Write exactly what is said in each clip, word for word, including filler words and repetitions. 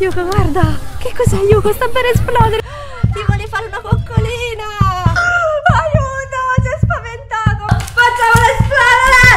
Yuko, guarda! Che cos'è, Yuko? Sta per esplodere! Ti vuole fare una coccolina! Aiuto! Si è spaventato! Facciamolo esplodere!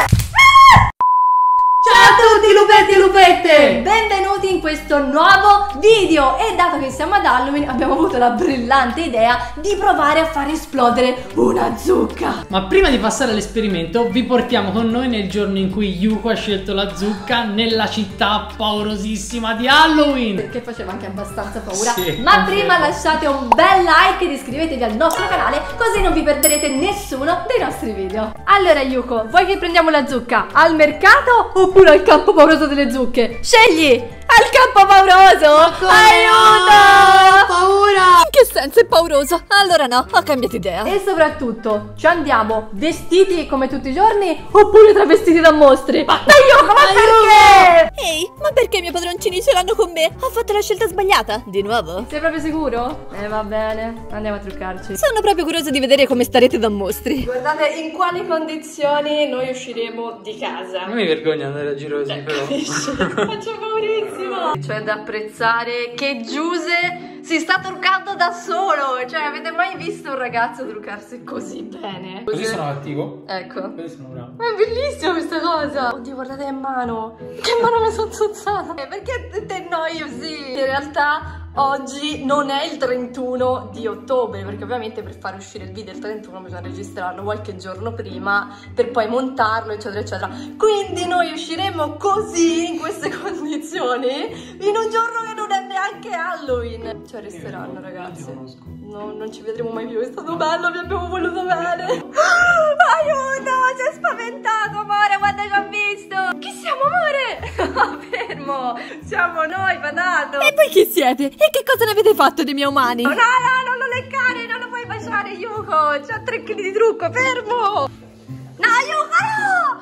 Ciao a tutti lupetti e lupette! Benvenuti in questo nuovo video! E dato che siamo ad Halloween abbiamo avuto la brillante idea di provare a far esplodere una zucca. Ma prima di passare all'esperimento vi portiamo con noi nel giorno in cui Yuko ha scelto la zucca nella città paurosissima di Halloween. Perché faceva anche abbastanza paura. Sì, Ma confermo. prima lasciate un bel like ed iscrivetevi al nostro canale, così non vi perderete nessuno dei nostri video. Allora Yuko, vuoi che prendiamo la zucca al mercato oppure al campo pauroso delle zucche? Scegli! Al campo pauroso! Aiuto! Paura! In che senso è pauroso? Allora no, ho cambiato idea. E soprattutto, ci andiamo vestiti come tutti i giorni oppure travestiti da mostri? Ma dai Yuko, ma perché? Ehi, ma perché i miei padroncini ce l'hanno con me? Ho fatto la scelta sbagliata, di nuovo? Sei proprio sicuro? Eh va bene, andiamo a truccarci. Sono proprio curiosa di vedere come starete da mostri. Guardate in quali condizioni noi usciremo di casa. Non mi vergogno andare a giro così, però. Faccio paurissimo. Cioè da apprezzare che Giuse si sta truccando da solo. Cioè avete mai visto un ragazzo truccarsi così bene? Così sono attivo. Ecco. Così sono bravo. Ma è bellissima questa cosa. Oddio, guardate in mano. Che mano mi sono zozzata. Eh, Perché te, te no, io sì. In realtà oggi non è il trentuno di ottobre, perché ovviamente per fare uscire il video il trentuno bisogna registrarlo qualche giorno prima per poi montarlo, eccetera eccetera. Quindi noi usciremo così, in queste condizioni, in un giorno che non è neanche Halloween. Cioè resteranno, ragazzi. No, non ci vedremo mai più. È stato bello, vi abbiamo voluto bene. Aiuto, si è spaventato, amore, quando ci ha visto. Chi siamo, amore? Fermo. Siamo noi, patato. E voi chi siete? E che cosa ne avete fatto dei miei umani? No, no, non lo leccare, non lo puoi baciare, Yuko. C'ha tre chili di trucco, fermo. No, Yuko, no.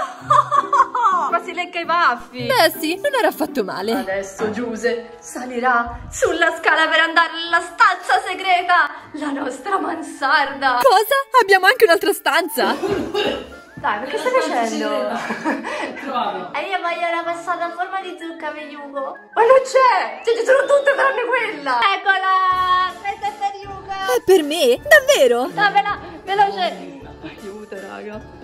No. Ma si lecca i baffi. Beh sì, non era affatto male. Adesso Giuse salirà sulla scala per andare nella stanza segreta, la nostra mansarda. Cosa? Abbiamo anche un'altra stanza? Dai, perché stai facendo? Trovato. E io voglio la passata a forma di zucca per Yuko. Ma non c'è! Cioè ci sono tutte tranne quella! Eccola! Questa è per Yuko! È per me? Davvero? Dammela! Veloce! Aiuto, raga!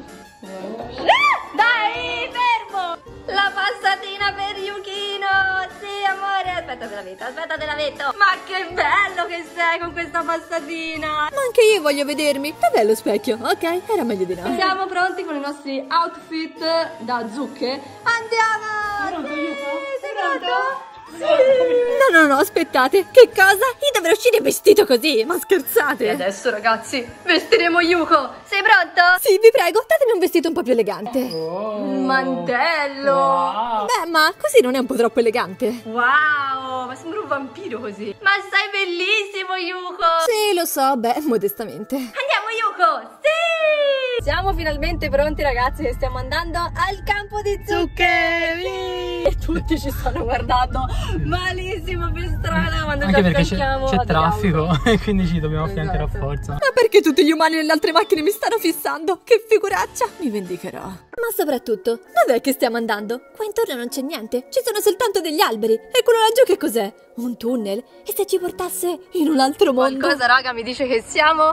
Dai, fermo! La passatina per Yukino! Sì, amore! Aspetta, te la metto, aspetta, te la metto! Ma che bello che sei con questa passatina! Ma anche io voglio vedermi. Dov'è lo specchio? Ok, era meglio di no. Siamo pronti con i nostri outfit da zucche? Andiamo! Pronto, Sì, Yuko? sei pronto? No, no, no, aspettate. Che cosa? Io dovrò uscire vestito così? Ma E scherzate? adesso, ragazzi, vestiremo Yuko! Sei pronto? Sì, vi prego, datemi un vestito un po' più elegante. Oh. Un mantello! Wow. Beh, ma così non è un po' troppo elegante? Wow! Ma sembra un vampiro così! Ma sei bellissimo, Yuko! Sì, lo so, beh, modestamente. Andiamo, Yuko! Sì! Siamo finalmente pronti, ragazzi, che stiamo andando al campo di zucche! E tutti ci stanno guardando malissimo per strada quando Anche ci perché c'è affianchiamo c'è ad traffico auto. e quindi ci dobbiamo affiancare Esatto. a forza. Ma perché tutti gli umani nelle altre macchine mi stanno fissando? Che figuraccia! Mi vendicherò. Ma soprattutto, dov'è che stiamo andando? Qua intorno non c'è niente, ci sono soltanto degli alberi. E quello laggiù che cos'è? Un tunnel? E se ci portasse in un altro mondo? Qualcosa, raga, mi dice che siamo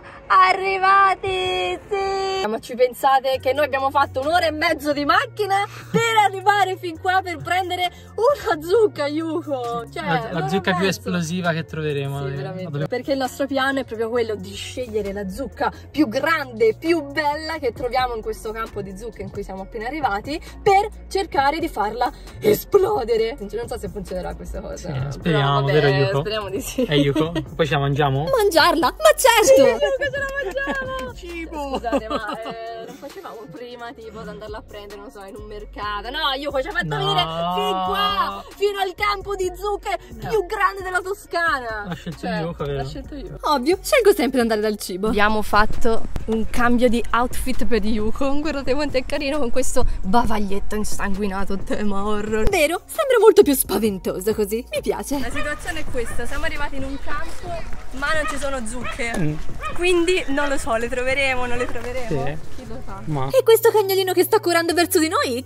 arrivati, sì! Ma ci pensate che noi abbiamo fatto un'ora e mezzo di macchina per arrivare fin qua per prendere una zucca, Yuko? Cioè, La, la un'ora zucca e più mezzo. esplosiva che troveremo. Sì, eh, veramente. la dobbiamo- Perché il nostro piano è proprio quello di scegliere la zucca più grande, più bella che troviamo in questo campo di zucche in cui siamo appena arrivati, per cercare di farla esplodere. Non so se funzionerà questa cosa. Sì, però speriamo, vabbè, vero, Yuko? Speriamo di sì. E Yuko? Poi ce la mangiamo? Mangiarla? Ma certo! Yuko, ce la mangiamo! Cibo! Scusate, ma eh, non facevamo prima tipo ad andarla a prendere, non so, in un mercato? No, Yuko ci ha fatto No. venire fin qua, fino al campo di zucche più grande della Toscana. L'ha scelto Cioè, Yuko, vero? l'ha scelto io. Ovvio, scelgo sempre di andare dal cibo. Abbiamo fatto un cambio di outfit per Yuko. Guardate quanto è carino con questo bavaglietto insanguinato tema horror. Vero? Sembra molto più spaventoso così. Mi piace. La situazione è questa, siamo arrivati in un campo ma non ci sono zucche. Mm. Quindi non lo so, le troveremo, non le troveremo? Sì. Chi lo sa? Ma E questo cagnolino che sta correndo verso di noi, chi è?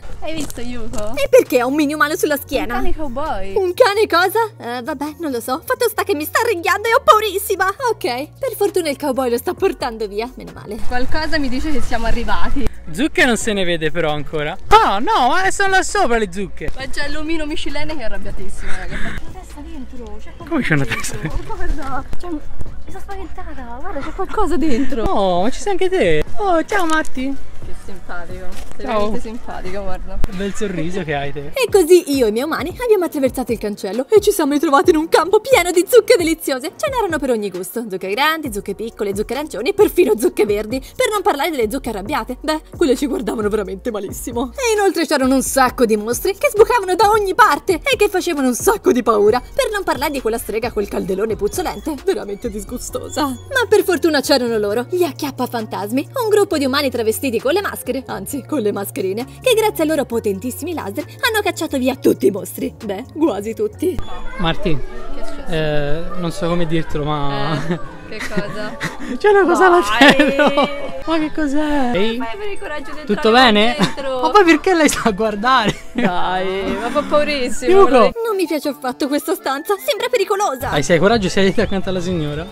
Hai visto Yuko? E perché ha un mini umano sulla schiena? Un cane cowboy. Un cane cosa? Eh, vabbè, non lo so. Fatto sta che mi sta ringhiando e ho paurissima. Ok, per fortuna il cowboy lo sta portando via. Meno male. Qualcosa mi dice che siamo arrivati. Zucche non se ne vede però ancora. Oh no, ma sono là sopra le zucche. Ma c'è l'omino Michelene che è arrabbiatissimo, raga. C'è una testa dentro. C'è Come c'è una testa dentro? Guarda. Cioè, mi sono spaventata. Guarda, c'è qualcosa dentro. Oh, ma ci sei anche te. Oh, ciao Matti. Che simpatico. Sei Ciao. veramente simpatico, guarda. Che bel sorriso che hai te. E così io e i miei umani abbiamo attraversato il cancello e ci siamo ritrovati in un campo pieno di zucche deliziose. Ce n'erano per ogni gusto. Zucche grandi, zucche piccole, zucche arancioni e perfino zucche verdi. Per non parlare delle zucche arrabbiate. Beh, quelle ci guardavano veramente malissimo. E inoltre c'erano un sacco di mostri che sbucavano da ogni parte e che facevano un sacco di paura. Per non parlare di quella strega col calderone puzzolente, veramente disgustosa. Ma per fortuna c'erano loro, gli acchiappafantasmi, un gruppo di umani travestiti con le maschere, anzi con le mascherine, che grazie ai loro potentissimi laser hanno cacciato via tutti i mostri. Beh, quasi tutti. Marti, Che è successo? eh, non so come dirtelo, ma... Eh, che cosa? C'è una cosa alla Dai. cielo. Ma che cos'è? Ehi, Fai per il coraggio di tutto entrare bene? dentro. Ma poi perché lei sta a guardare? Dai, ma fa paurissimo. Yuko. guarda. Non mi piace affatto questa stanza, sembra pericolosa. Dai, se hai coraggio, siediti accanto alla signora.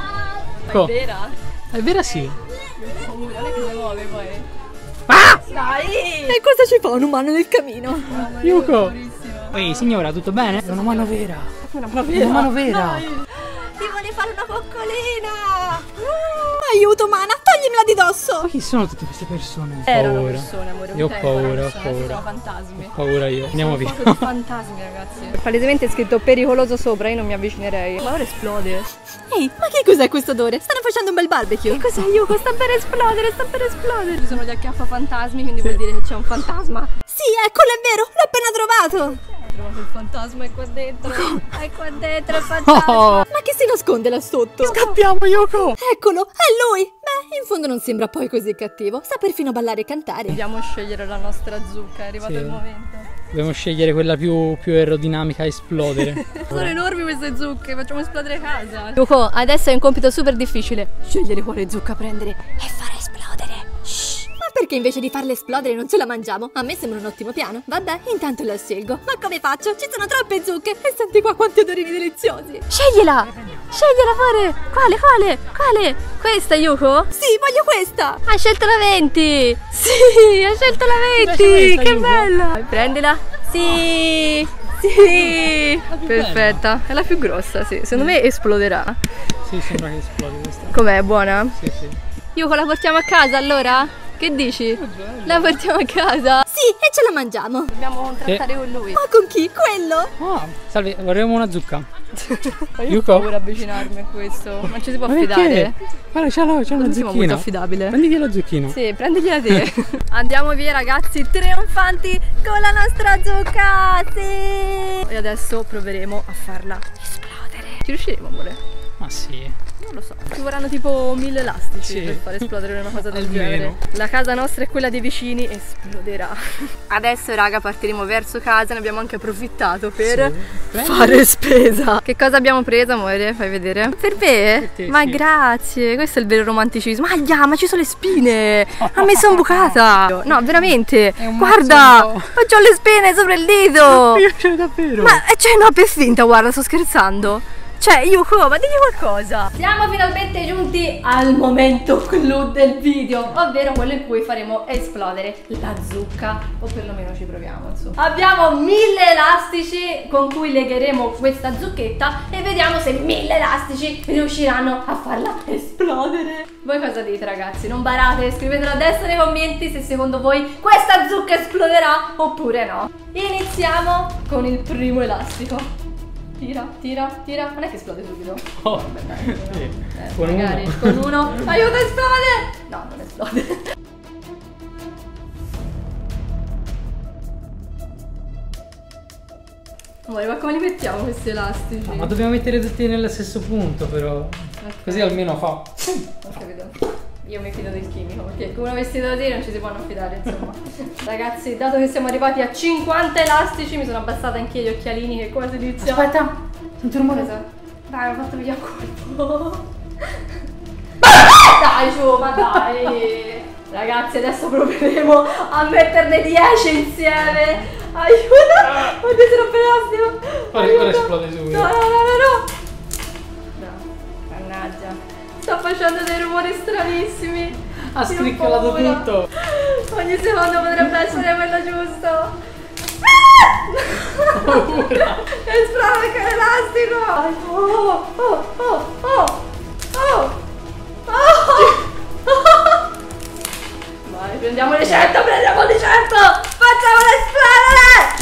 Ma Co- è vera? È vera sì. Paura, non è che si muove poi. Ah! Dai! E cosa ci fa un umano nel camino? Mamma mia, Yuko. paurissima. Ehi signora, tutto bene? È una mano vera. Una È una mano vera. Ti vuole fare una coccolina! Uh, aiuto, mana, toglimela di dosso! Ma chi sono tutte queste persone? Ho Erano paura. persone, amore. un Io ho tempo erano paura, ho persone, adesso paura. sono fantasmi. Ho paura io. Andiamo via. Foto di fantasmi, ragazzi. Palesemente è scritto pericoloso sopra, io non mi avvicinerei. Ma ora esplode. Ehi, ma che cos'è questo odore? Stanno facendo un bel barbecue! Che cos'è, Yuko? Sta per esplodere, sta per esplodere. Ci sono gli acchiappafantasmi, quindi vuol dire che c'è un fantasma. Sì, eccolo, è vero, l'ho appena trovato! Ho trovato il fantasma, è qua dentro. È qua dentro il fantasma. Oh, Ma che si nasconde là sotto? scappiamo Yuko. Eccolo, è lui! Beh, in fondo non sembra poi così cattivo, sa perfino ballare e cantare. Dobbiamo scegliere la nostra zucca, è arrivato Sì. il momento. Dobbiamo scegliere quella più, più aerodinamica a esplodere. Sono enormi queste zucche, facciamo esplodere casa. Yuko, adesso è un compito super difficile. Scegliere quale zucca prendere e fare esplodere. Shh. Ma perché invece di farle esplodere non ce la mangiamo? A me sembra un ottimo piano. Vabbè, intanto la scelgo. Ma come faccio? Ci sono troppe zucche! E senti qua quanti odorini deliziosi! Scegliela! Scegliela pure! Quale, quale, quale? Questa, Yuko? Sì, voglio questa! Hai scelto la venti! Sì, hai scelto la venti! questa, Che Yuko. bella! Prendila! Sì! Sì! Perfetta! È la più grossa, sì. Secondo me esploderà. Sì, sembra che esplode questa. Com'è? Buona? Sì, sì. Yuko, la portiamo a casa allora? Che dici? La portiamo a casa? Sì, e ce la mangiamo! Dobbiamo contrattare con lui. Ma con chi? Quello? Oh, salve, vorremmo una zucca. Io ho Yuko? paura avvicinarmi a questo. Non ci si può Ma affidare. perché? Guarda, c'è, la, c'è una Non siamo molto zucchina. affidabile. Prenditi la zucchina. Sì, prendigliela te. Andiamo via ragazzi, trionfanti con la nostra zucca. Sì. E adesso proveremo a farla esplodere. Ci riusciremo, amore? Ma sì. Non lo so. Ci vorranno tipo mille elastici Sì. per far esplodere una cosa del Almeno. genere. La casa nostra e quella dei vicini esploderà. Adesso raga partiremo verso casa. Ne abbiamo anche approfittato per Prendi. fare spesa. Che cosa abbiamo preso, amore? Fai vedere. Per me? Per te, Ma sì. grazie. Questo è il vero romanticismo. Aglia, ma ci sono le spine. Ha messo un bucata. No, veramente. È un Guarda, mazzo. ho già le spine sopra il dito. Mi piace davvero. Ma eh, cioè no, per finta, guarda, sto scherzando. Cioè, Yuko, ma digli qualcosa. Siamo finalmente giunti al momento clou del video, ovvero quello in cui faremo esplodere la zucca, o perlomeno ci proviamo, insomma. Abbiamo mille elastici con cui legheremo questa zucchetta e vediamo se mille elastici riusciranno a farla esplodere. Voi cosa dite, ragazzi? Non barate, scrivetelo a destra nei commenti se secondo voi questa zucca esploderà oppure no. Iniziamo con il primo elastico. Tira, tira, tira. Non è che esplode subito. Oh, Vabbè, dai, sì. eh, Con magari uno. con uno. Aiuto, esplode! No, non esplode. Amore, ma come li mettiamo questi elastici? Ma dobbiamo mettere tutti nello stesso punto però. Ok. Così almeno fa. Ho capito. Io mi fido del chimico perché con uno vestito così non ci si può non fidare, insomma. Ragazzi, dato che siamo arrivati a cinquanta elastici, mi sono abbassata anche gli occhialini che quasi iniziano. Aspetta, sento un rumore. Cosa? Dai, ho fatto via il colpo. Dai, giù, ma dai. Ragazzi, adesso proveremo a metterne dieci insieme. Aiuto! Oddio, si rompe l'elastico. Ora, ora esplode subito. No, no, no, no, no. No, mannaggia. Sto facendo dei rumori stranissimi. Ha scricchiolato tutto. Ogni secondo potrebbe essere quello giusto. Esplode anche l'elastico. Oh, oh, oh, oh, oh, oh. Vai, prendiamo le cento, prendiamo le cento. Facciamolo esplodere.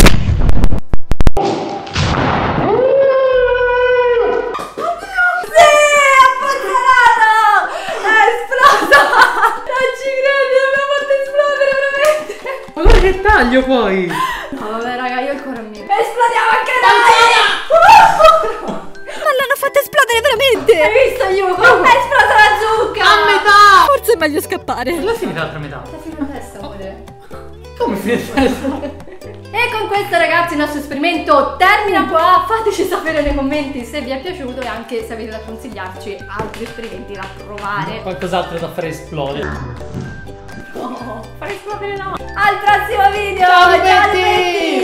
Sì, ha funzionato. È esploso. Non ci credo, abbiamo fatto esplodere veramente. Ma guarda che taglio poi. No, vabbè raga, io ancora mi... Esplodiamo anche noi! Ma l'hanno fatta esplodere veramente! Hai visto Yuko? È esplosa la zucca! A metà! Forse è meglio scappare. Dove è finita l'altra metà? Sta finita la testa, amore. Come è finita la testa? E con questo ragazzi il nostro esperimento termina qua. Fateci sapere nei commenti se vi è piaciuto e anche se avete da consigliarci altri esperimenti da provare. Qualcos'altro da fare esplodere. No, fare esplodere no. Al prossimo video! Ciao, Betti!